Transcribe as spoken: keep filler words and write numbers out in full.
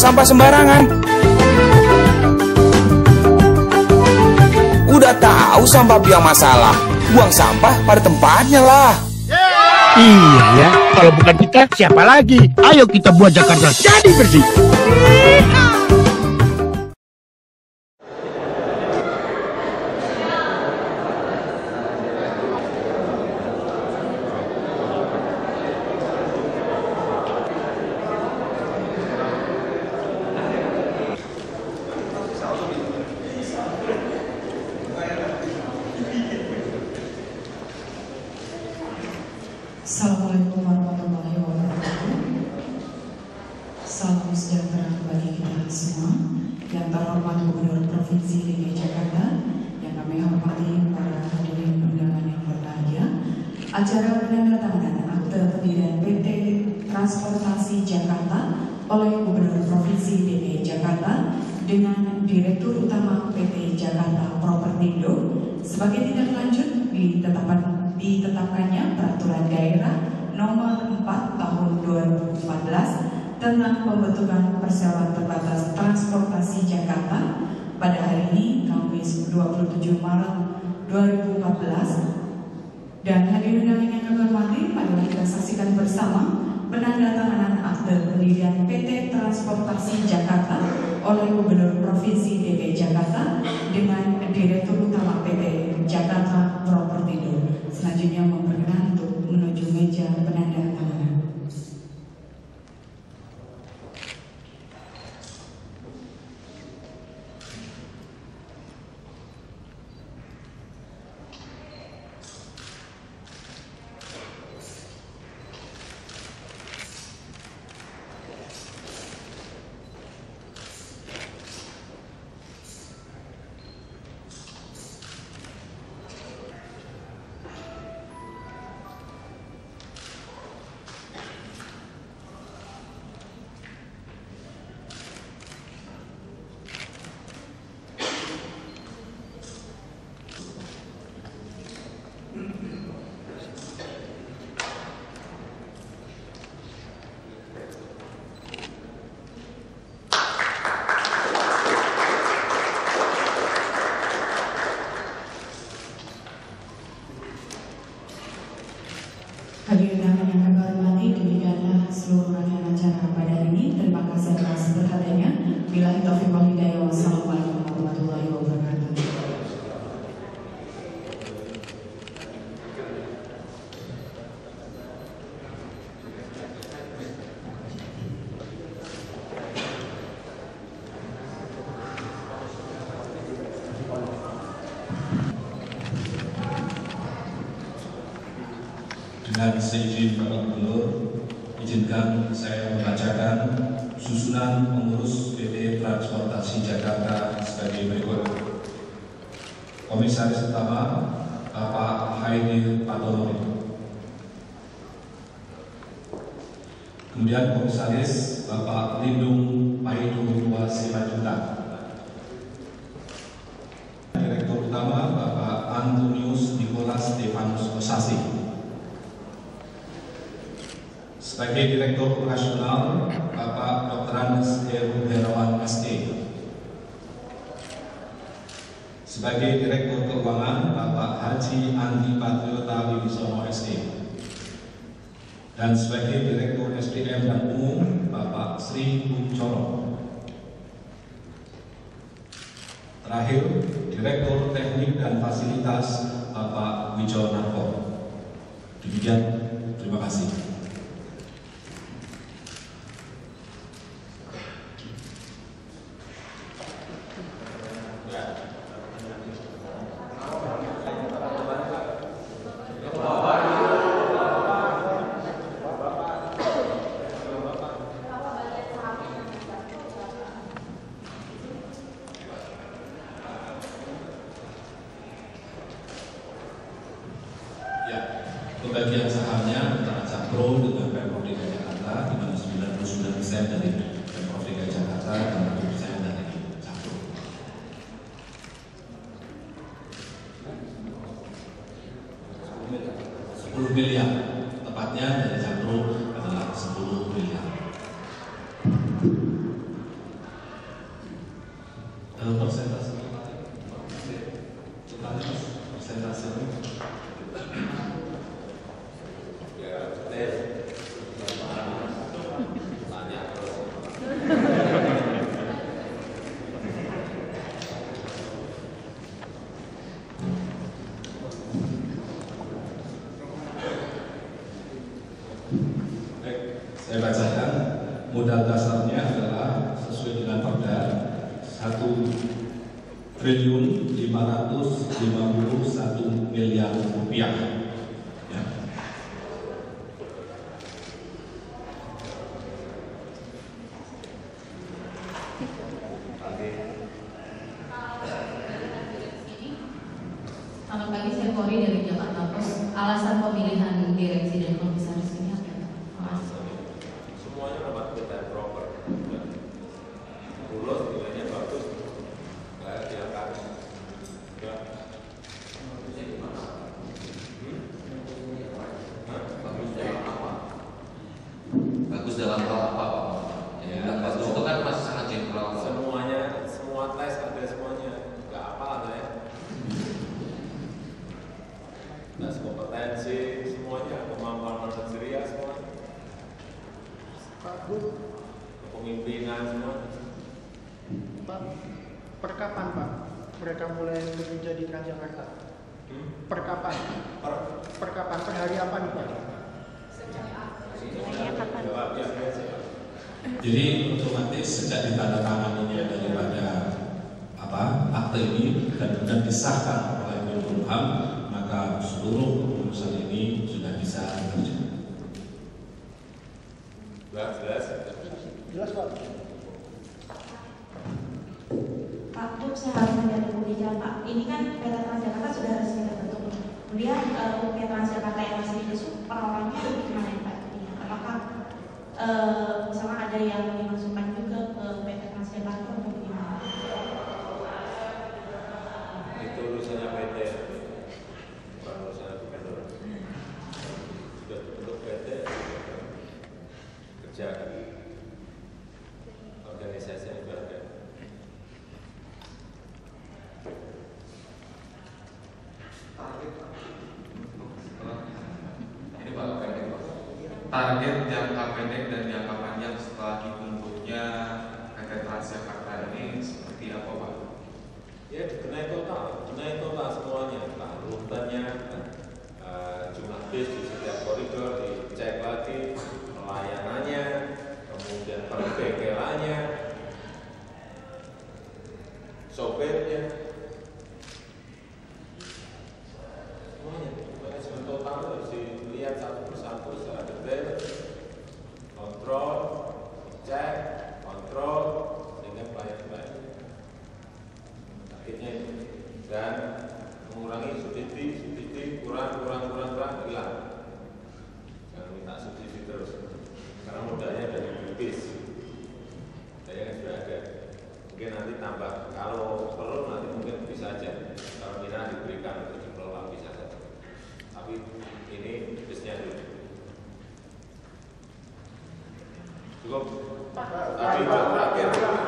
sampah sembarangan. Udah tahu sampah biang masalah, buang sampah pada tempatnya lah. Iya ya, kalau bukan kita siapa lagi? Ayo kita buat Jakarta jadi bersih. Assalamualaikum warahmatullahi wabarakatuh. Salam sejahtera bagi kita semua. Yang terhormat Gubernur Provinsi D K I Jakarta, yang kami hormati para hadirin undangan yang berbahagia. Acara penandatanganan akte pendirian P T Transportasi Jakarta oleh Gubernur Provinsi D K I Jakarta dengan Direktur Utama P T Jakarta Propertindo sebagai tindak lanjut ditetapkan ditetapkannya Peraturan Daerah Nomor empat Tahun dua ribu empat belas tentang pembentukan Perseroan Terbatas Transportasi Jakarta pada hari ini Kamis dua puluh tujuh Maret dua ribu empat belas. Dan hadirin undangan yang kami hormati, mari kita saksikan bersama penandatanganan akte pendirian P T Transportasi Jakarta oleh Gubernur Provinsi D K I Jakarta dengan Direktur Utama P T Jakarta Propertindo. Selanjutnya memperkenalkan untuk menuju meja penandatanganan. Hadirin undangan yang kami hormati, demikianlah seluruh rangkaian acara pada hari ini. Terima kasih atas perhatiannya. Billahi taufiq wal hidayah. Wassalamualaikum warahmatullahi wabarakatuh. Dengan seizin Bapak Gubernur, izinkan saya membacakan susunan pengurus P T Transportasi Jakarta sebagai berikut. Komisaris Utama Bapak Haidil Patologi. Kemudian Komisaris Bapak Lindung Paidu Simanjuntak. Direktur Utama Bapak Antonius Nicholas Stefanus Osasi. Sebagai Direktur Operasional Bapak Doktor Andes Heru Herawan S D. Sebagai Direktur Keuangan Bapak Haji Andi Patriota Wibisono S D. Dan sebagai Direktur S D M dan Umum Bapak Sri Kuncoro. Terakhir, Direktur Teknik dan Fasilitas Bapak Wijonarko. Demikian, terima kasih. Pembagian sahamnya antara Jakpro dengan Pemprov D K I Jakarta, di mana sembilan puluh sembilan persen dari Pemprov D K I Jakarta dan satu persen dari Jakpro. sepuluh miliar, tepatnya dari Jakpro adalah sepuluh miliar. Kalau persentase totalnya persentase ya tes tanya terus. Baik, saya bacakan modal dasarnya adalah sesuai dengan Perda satu triliun lima ratus lima puluh satu miliar rupiah. Ya. Selamat pagi, saya Kori dari Jakarta Post. Alasan pemilihan direksi dan komisaris ini apa? Semuanya dapat kita proper. Lulus nilainya bagus, nggak diangkat. Enggak. Ini gimana? Hmm? Hah? Bagus dalam apa? Bagus dalam hal apa, Pak? Ya, bagus itu kan masih sangat general. Semuanya, semua tes ada semuanya. Nggak apa lah ya. Tes kompetensi, semuanya, kemampuan manajerial semuanya. Pak, Kepemimpinan semua. Pak, perkapan Pak mereka mulai bekerja di Transjakarta? Hmm? Perkapan? Per, Perkapan per hari apa nih Pak? jawab ya, ya, ya. Jadi otomatis sejak ditandatanganinya daripada apa akte ini dan kemudian disahkan oleh Menkumham, maka seluruh urusan ini sudah bisa terjadi. Jelas, jelas. Jelas Pak. Pak Buk, saya harus nanya dulu di jalan Pak. Ini kan P T Transjakarta sudah resmi terbentuk. Kemudian uh, P T Transjakarta yang masih diusung penolaknya itu gimana ya Pak? Apakah uh, misalnya ada yang dimasukkan juga ke P T Transjakarta atau gimana? Itu urusannya P T, bukan urusannya gubernur. Sudah dibentuk P T, kerja organisasi yang berbeda. Ini Pak pendek Pak. Target jangka pendek dan jangka panjang setelah dibentuknya P T Transjakarta ini seperti apa Pak? Ya dikenai total, dikenai total semuanya, entah rutannya, uh, jumlah bis di setiap koridor dicek lagi, pelayanannya, kemudian perbengkelannya, sopirnya, semuanya. Manajemen total harus dilihat satu persatu secara detail, kontrol, cek, kontrol, sehingga pelayanan baik. Akhirnya itu dan mengurangi subsidi, subsidi kurang, kurang, kurang, kurang, hilang. Jangan minta subsidi terus, karena modalnya dari bis, saya kan sudah ada. Mungkin nanti tambah, kalau perlu nanti mungkin bisa aja, kalau minat diberikan untuk dikelola bisa saja. Tapi ini bisnya dulu. Cukup. Tapi terakhir.